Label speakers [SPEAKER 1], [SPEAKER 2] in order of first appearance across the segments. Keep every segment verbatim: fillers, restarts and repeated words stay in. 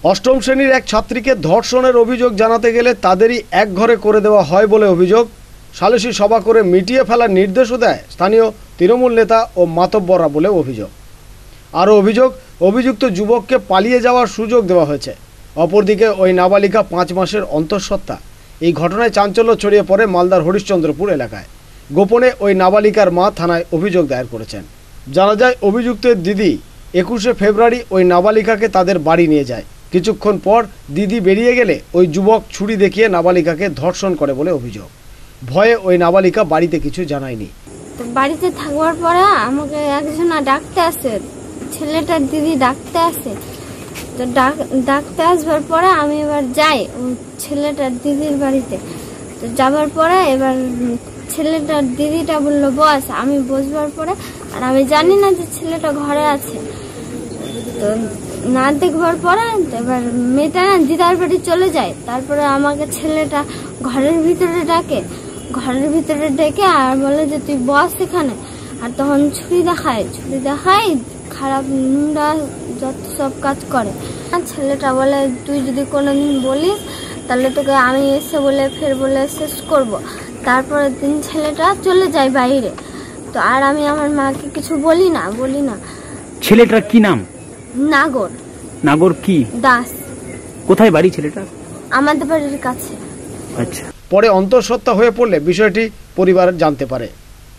[SPEAKER 1] অষ্টম শ্রেণীর এক ছাত্রীকে ধর্ষণের অভিযোগ জানাতে গেলে তাদেরই এক ঘরে করে দেওয়া হয় বলে অভিযোগ। সালিশি সভা করে মিটিয়ে ফেলার নির্দেশও দেয় স্থানীয় তৃণমূল নেতা ও মাতব্বররা বলে অভিযোগ। আরও অভিযোগ, অভিযুক্ত যুবককে পালিয়ে যাওয়ার সুযোগ দেওয়া হয়েছে। অপরদিকে ওই নাবালিকা পাঁচ মাসের অন্তঃসত্ত্বা। এই ঘটনায় চাঞ্চল্য ছড়িয়ে পড়ে মালদার হরিশ্চন্দ্রপুর এলাকায়। গোপনে ওই নাবালিকার মা থানায় অভিযোগ দায়ের করেছেন। জানা যায়, অভিযুক্তের দিদি একুশে ফেব্রুয়ারি ওই নাবালিকাকে তাদের বাড়ি নিয়ে যায়। কিছুক্ষণ পর দিদি বেরিয়ে গেলে ওই যুবক ছুরি দেখিয়ে নাবালিকাকে ধর্ষণ করে বলে অভিযোগ। ভয়ে ওই নাবালিকা বাড়িতে কিছু জানায়নি।
[SPEAKER 2] বাড়িতে থাকবার পরে আমাকে একজন ডাকতে আসে, ছেলেটার দিদি ডাকতে আসে। তো ডাকতে আসবার পরে আমি এবার যাই ছেলেটার দিদির বাড়িতে। তো যাবার পরে এবার ছেলেটার দিদিটা বললো বস। আমি বসবার পরে আর আমি জানি না যে ছেলেটা ঘরে আছে। তো না দেখবার পরে এবার মেয়েটা না দিদার বাড়ি চলে যায়। তারপরে আমাকে ছেলেটা ঘরের ভিতরে ডাকে, ঘরের ভিতরে ডেকে আর বলে যে তুই বস এখানে। আর তখন ছুরি দেখায়, ছুরি দেখায় খারাপ নোংরা যত সব কাজ করে। ছেলেটা বলে তুই যদি কোনোদিন বলিস তাহলে তোকে আমি এসে বলে ফের বলে শেষ করব। তারপরের দিন ছেলেটা চলে যায় বাইরে। তো আর আমি আমার মাকে কিছু বলি না বলি না
[SPEAKER 3] ছেলেটার কি নাম?
[SPEAKER 2] নাগর।
[SPEAKER 3] নাগর কি
[SPEAKER 2] দাস।
[SPEAKER 3] কোথায় বাড়ি ছেলেটা?
[SPEAKER 2] আমাদের বাড়ির কাছে।
[SPEAKER 3] আচ্ছা।
[SPEAKER 1] পরে অন্তঃসত্ত্বা হয়ে পড়লে বিষয়টি পরিবার জানতে পারে।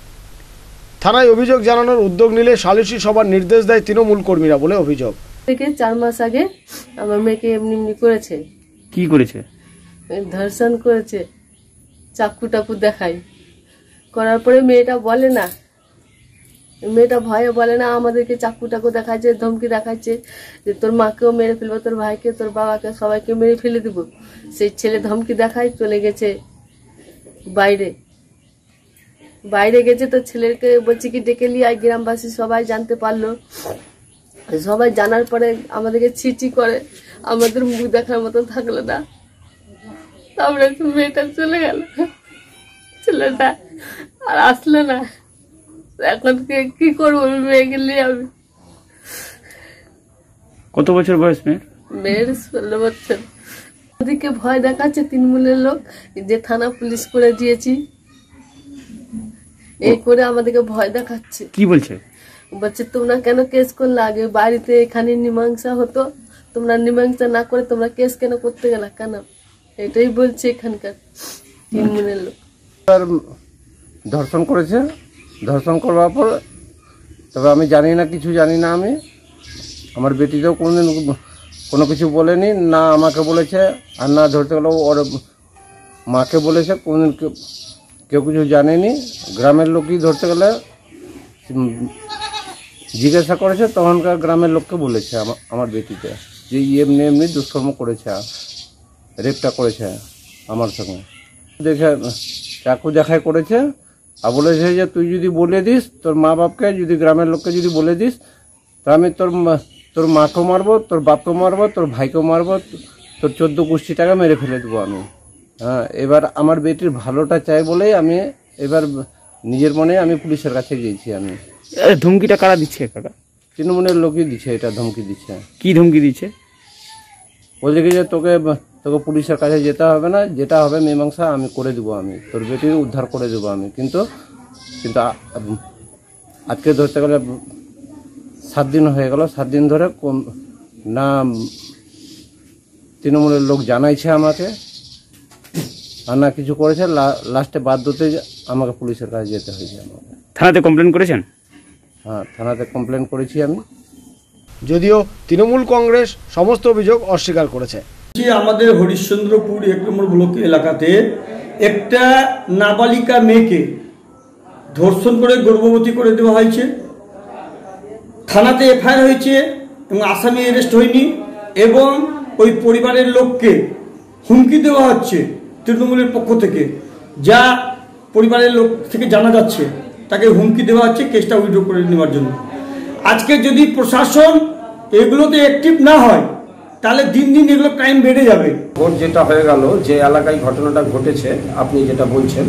[SPEAKER 1] থানায় অভিযোগ জানানোর উদ্যোগ নিলে সালিশি সভার নির্দেশ দেয় তৃণমূল কর্মীরা বলে অভিযোগ।
[SPEAKER 4] থেকে চার মাস আগে আমার মেয়েকে এমনি এমনি করেছে।
[SPEAKER 3] কি করেছে?
[SPEAKER 4] ধর্ষণ করেছে, চাকু টাকু দেখাই। করার পরে মেয়েটা বলে না, মেয়েটা ভয়ে বলে না, আমাদেরকে চাকু টাকু দেখাচ্ছে, ধমকি দেখাচ্ছে যে তোর মাকেও মেরে ফেলবো, তোর ভাইকে, তোর বাবাকে, সবাইকে মেরে ফেলে দিব। সেই ছেলে ধমকি দেখায় চলে গেছে বাইরে। বাইরে গেছে তো ছেলেকে বলছে কি ডেকে লিয়ে গ্রামবাসী সবাই জানতে পারলো। সবাই জানার পরে আমাদেরকে ছিটি করে, আমাদের মুখ দেখার মতন থাকলো না। তারপরে মেয়েটা চলে গেল, ছেলেটা আর আসলো না। এখন কি করবো মেয়েকে নিয়ে? আমি
[SPEAKER 3] কত বছর বয়স মেয়ের?
[SPEAKER 4] মেয়ের ষোলো বছর। ওদিকে ভয় দেখাচ্ছে তৃণমূলের লোক যে থানা পুলিশ করে দিয়েছি, এই করে আমাদেরকে ভয় দেখাচ্ছে।
[SPEAKER 3] কি বলছে?
[SPEAKER 4] বলছে তোমরা কেন কেস করলে? আগে বাড়িতে এখানে মীমাংসা হতো, তোমরা মীমাংসা না করে তোমরা কেস কেন করতে গেলা কেন? এটাই বলছে এখানকার তৃণমূলের লোক।
[SPEAKER 5] ধর্ষণ করেছে, ধর্ষণ করবার পর তবে আমি জানি না, কিছু জানি না। আমি আমার বেটিতেও কোনোদিন কোনো কিছু বলেনি, না আমাকে বলেছে আর না ধরতে গেলেও ওর মাকে বলেছে। কোনোদিন কেউ কিছু জানেনি। গ্রামের লোকই ধরতে গেলে জিজ্ঞাসা করেছে, তখনকার গ্রামের লোককে বলেছে আমার বেটিতে যে এমনি এমনি দুষ্কর্ম করেছে, রেপটা করেছে আমার সঙ্গে। দেখে চাকু দেখাই করেছে আর বলেছে যে তুই যদি বলে দিস তোর মা বাপকে, যদি গ্রামের লোককে যদি বলে দিস তা আমি তোর তোর মাকেও মারবো, তোর বাপকেও মারবো, তোর ভাইকেও মারবো, তোর চোদ্দ গোষ্ঠী টাকা মেরে ফেলে দেবো আমি। হ্যাঁ, এবার আমার বেটির ভালোটা চাই বলেই আমি এবার নিজের মনে আমি পুলিশের কাছে গিয়েছি। আমি
[SPEAKER 3] ধমকিটা কারা দিচ্ছে? কাকা
[SPEAKER 5] তৃণমূলের লোকই দিচ্ছে, এটা ধমকি দিচ্ছে।
[SPEAKER 3] কি ধমকি দিচ্ছে?
[SPEAKER 5] বলছে কি যে তোকে তোকে পুলিশের কাছে যেতে হবে না, যেটা হবে মীমাংসা আমি করে দেবো, আমি তোর বেটির উদ্ধার করে দেবো আমি। কিন্তু কিন্তু আজকে ধরতে গেলে সাত দিন হয়ে গেল, সাত দিন ধরে না তৃণমূলের লোক জানাইছে আমাকে আর না কিছু করেছে। লাস্টে বাধ্যতে আমাকে পুলিশের কাছে যেতে হয়েছে। আমাকে
[SPEAKER 3] থানাতে কমপ্লেন করেছেন?
[SPEAKER 5] হ্যাঁ, থানাতে কমপ্লেন করেছি আমি।
[SPEAKER 1] যদিও তৃণমূল কংগ্রেস সমস্ত অভিযোগ অস্বীকার করেছে।
[SPEAKER 6] আমাদের হরিশ্চন্দ্রপুর এক নম্বর ব্লক এলাকাতে একটা নাবালিকা মেয়েকে ধর্ষণ করে গর্ভবতী করে দেওয়া হয়েছে। থানাতে এফআইআর হয়েছে এবং আসামি অ্যারেস্ট হয়নি, এবং ওই পরিবারের লোককে হুমকি দেওয়া হচ্ছে তৃণমূলের পক্ষ থেকে। যা পরিবারের লোক থেকে জানা যাচ্ছে তাকে হুমকি দেওয়া হচ্ছে কেসটা উইথড্র করে নেওয়ার জন্য। আজকে যদি প্রশাসন এগুলোতে অ্যাক্টিভ না হয় তাহলে দিন দিন এগুলো ক্রাইম বেড়ে যাবে।
[SPEAKER 7] ভোট যেটা হয়ে গেল, যে এলাকায় ঘটনাটা ঘটেছে আপনি যেটা বলছেন,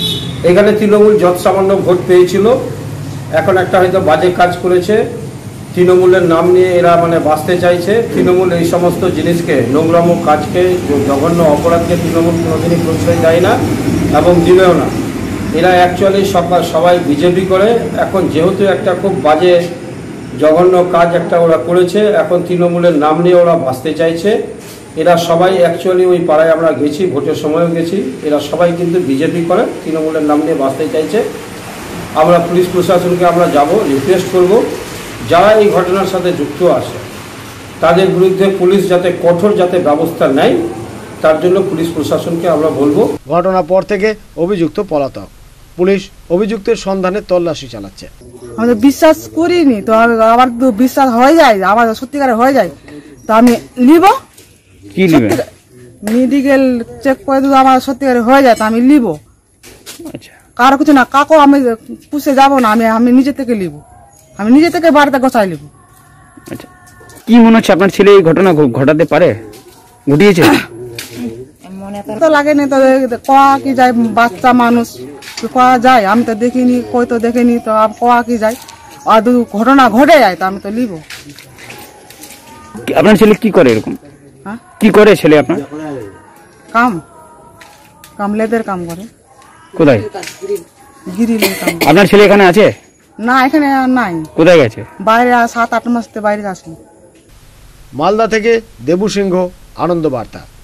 [SPEAKER 7] এখানে তৃণমূল যৎসামান্য ভোট পেয়েছিল। এখন একটা হয়তো বাজে কাজ করেছে, তৃণমূলের নাম নিয়ে এরা মানে বাঁচতে চাইছে। তৃণমূল এই সমস্ত জিনিসকে, নোংরাম কাজকে, জঘন্য অপরাধকে তৃণমূল কোনোদিনই প্রশ্রয় দেয় না এবং দিবেও না। এরা অ্যাকচুয়ালি সবাই সবাই বিজেপি করে। এখন যেহেতু একটা খুব বাজে জঘন্য কাজ একটা ওরা করেছে, এখন তৃণমূলের নাম নিয়ে ওরা বাঁচতে চাইছে। এরা সবাই অ্যাকচুয়ালি ওই পাড়ায় আমরা গেছি, ভোটের সময়ও গেছি, এরা সবাই কিন্তু বিজেপি করে, তৃণমূলের নাম নিয়ে বাঁচতে চাইছে। আমরা পুলিশ প্রশাসনকে আমরা যাব, রিকোয়েস্ট করব যারা এই ঘটনার সাথে যুক্ত আছে তাদের বিরুদ্ধে পুলিশ যাতে কঠোর যাতে ব্যবস্থা নেয়, তার জন্য পুলিশ প্রশাসনকে আমরা বলবো।
[SPEAKER 1] ঘটনার পর থেকে অভিযুক্ত পলাতক। পুলিশ অভিযুক্তের সন্ধানে তল্লাশি চালাচ্ছে।
[SPEAKER 8] আমি তো বিশ্বাস করিনি, তো আবার তো বিশ্বাস হয়ে যায়, আবার সত্যিকারে হয়ে যায়, তো আমি নিব।
[SPEAKER 3] কি নেবেন?
[SPEAKER 8] মেডিকেল চেক করে যদি আমার সত্যিকারে হয়ে যায় তো আমি নিব।
[SPEAKER 3] আচ্ছা,
[SPEAKER 8] কারো কিছু না, কাকু আমি পুষে যাব না, আমি আমি নিজে থেকে নিব, আমি নিজে থেকে বাড়িতে গোছাই নিব।
[SPEAKER 3] আচ্ছা, কি মনে হচ্ছে আপনার ছেলে এই ঘটনা ঘ- ঘটাতে পারে, ঘটিয়েছে?
[SPEAKER 8] তো লাগে না, তো কয়া কি যায়, বাচ্চা মানুষ কয়া যায়, আমি তো দেখিনি, কই তো দেখিনি, তো কয়া কি যায়, আর দু ঘটনা ঘটে যায় তো আমি তো নিব।
[SPEAKER 3] কি- আপনার ছেলে কি করে এরকম?
[SPEAKER 8] হ্যাঁ,
[SPEAKER 3] কি করে ছেলে আপনার?
[SPEAKER 8] কাম কাম লেদের কাম করে,
[SPEAKER 3] কোথায়?
[SPEAKER 8] গিরিলের কাম করে।
[SPEAKER 3] আপনার ছেলে এখানে আছে?
[SPEAKER 8] না, এখানে আর নাই,
[SPEAKER 3] কোথায় গেছে?
[SPEAKER 8] বাইরে আর সাত আট মাস থেকে বাইরে আসেনি।
[SPEAKER 1] মালদা থেকে দেবু সিংহ, আনন্দ বার্তা।